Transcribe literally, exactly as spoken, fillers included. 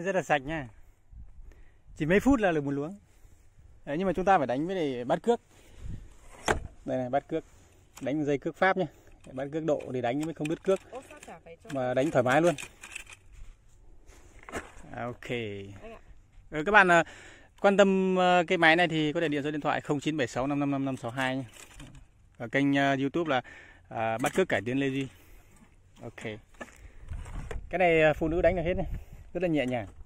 rất là sạch nha. Chỉ mấy phút là được một luống. Đấy, nhưng mà chúng ta phải đánh với để bắt cước. Đây này, bắt cước. Đánh dây cước Pháp nhé. Bắt cước độ để đánh mới không đứt cước. Mà đánh thoải mái luôn. Ok. Ừ, các bạn uh, quan tâm uh, cái máy này thì có thể điện số điện thoại không chín bảy sáu năm năm năm năm sáu hai nhé. Ở kênh uh, YouTube là uh, bắt cước cải tiến Lê Duy. Ok. Cái này uh, phụ nữ đánh được hết này. Rất là nhẹ nhàng.